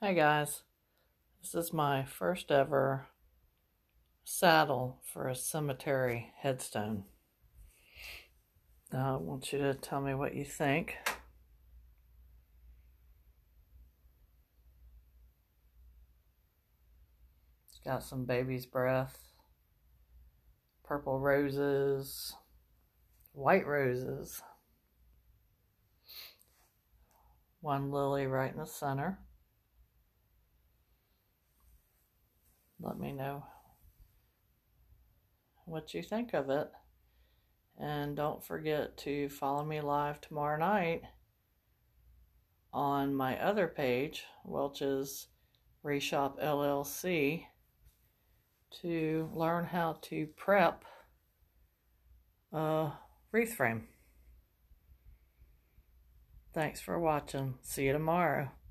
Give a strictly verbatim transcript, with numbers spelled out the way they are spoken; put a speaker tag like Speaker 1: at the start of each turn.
Speaker 1: Hi guys, this is my first ever saddle for a cemetery headstone. Now I want you to tell me what you think. It's got some baby's breath, purple roses, white roses, one lily right in the center. Let me know what you think of it. And don't forget to follow me live tomorrow night on my other page, Welch's Reshop L L C, to learn how to prep a wreath frame. Thanks for watching. See you tomorrow.